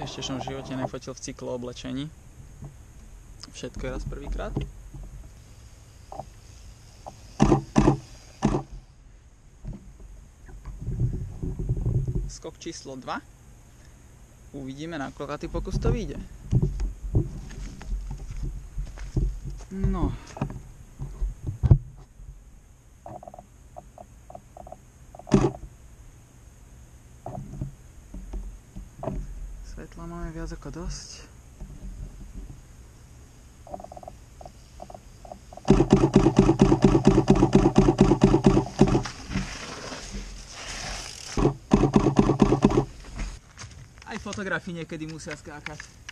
Ešte som v živote nefotil v cyklo oblečení. Všetko je raz prvýkrát. Skok číslo 2. Uvidíme, na koľkatý pokus to vyjde. No. Svetla máme viac ako dosť. Aj fotografi niekedy musia skákať.